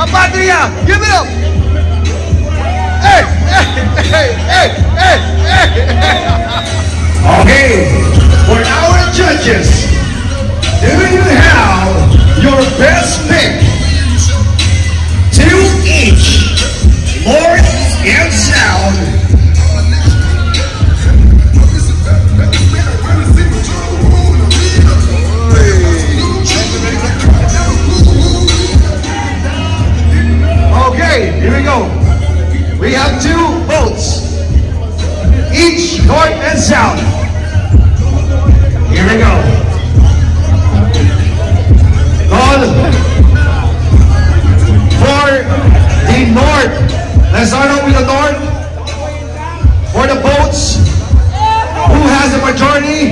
Patria! Give it up! Hey! Hey! Hey! Hey! Hey! Okay, for our judges, do you have your best pick? 2 each, North and South. Okay, here we go. We have 2 votes, each North and South. Here we go. Call for the North. Let's start off with the North. For the votes, who has the majority?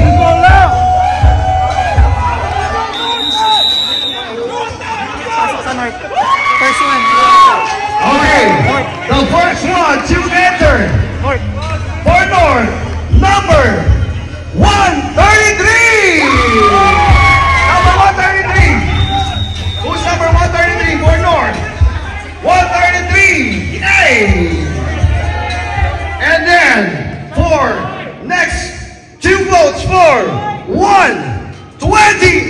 Okay, the first one to enter for North, number 133. Number 133. Who's number 133 for North? 133. Yay! And then for next 2 votes for 129.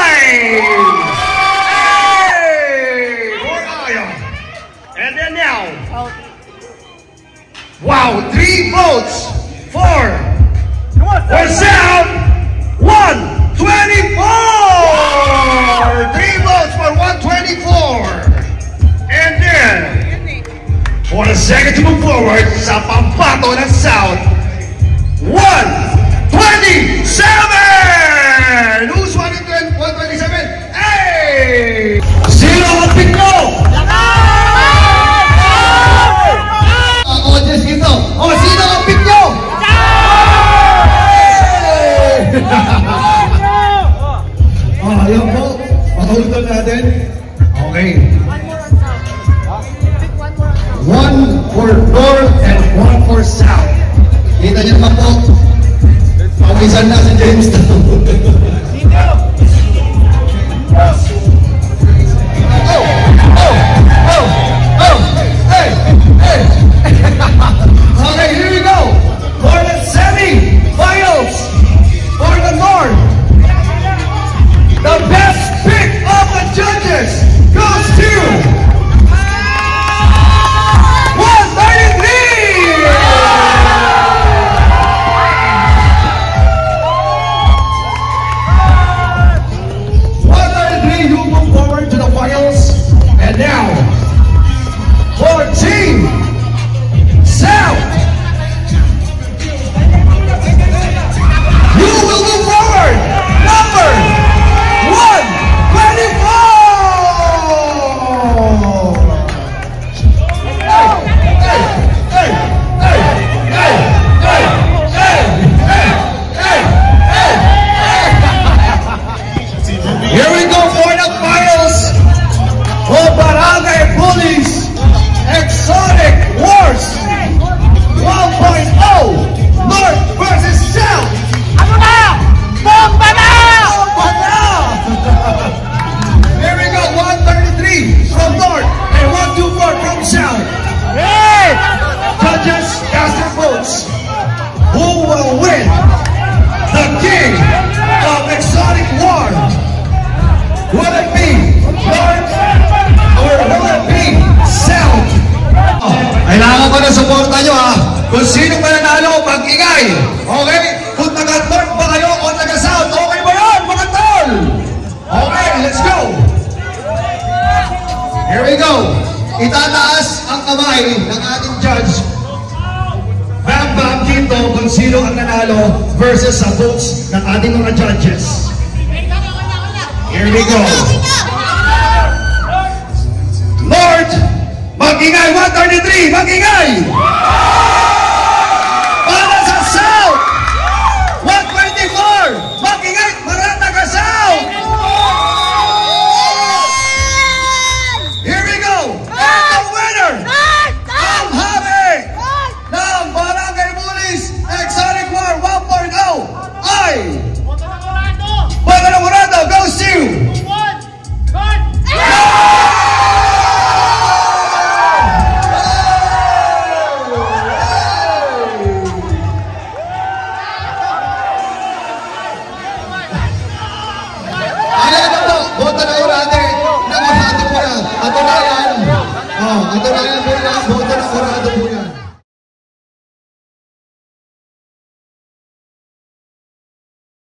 And then now, wow, 3 votes for South, 124. 3 votes for 124. And then, for the second to move forward, sa pambato ng South, 127. Who's 127? Hey! Sino ang pick mo? Dito. Oh, sino ang pick nyo? Oh, yun po. Hold on natin. Okay. 1 for North and 1 for South. Kita nyo naman po. Pawisan na si James Town. Okay, here we go. For the semi-finals, for the North, the best pick of the judges goes to 133. 133, you move forward to the finals. And now, for Team South, you will move forward, number 124. Here we go for the finals for Barangay Bullies Exotic Wars 1.0, North versus South. Ano na? Bomba na! Bomba na! Here we go, 133 from North and 124 from South. Hey! Judges cast their votes. Who will win the king of Exotic War? Will it be North or will it be South? Kailangan ko na suporta nyo ha. Kung sino mananalo, mag-ingay. Okay? Kung taga-North ba kayo o taga-South, okay ba yun, mga tol? Okay, let's go. Here we go. Itataas ang kamay ng ating judge. Bam-bam dito kung sino ang nanalo versus sa votes ng ating mga judges. Here we go. North, mag-ingay, 133, mag-ingay! Para sa South, 124, mag-ingay, mga taga-South! Here we go! And the winner, ang hari ng Barangay Bullies Exotic War 1.0 ay Bota Namorado goes to Tanayra.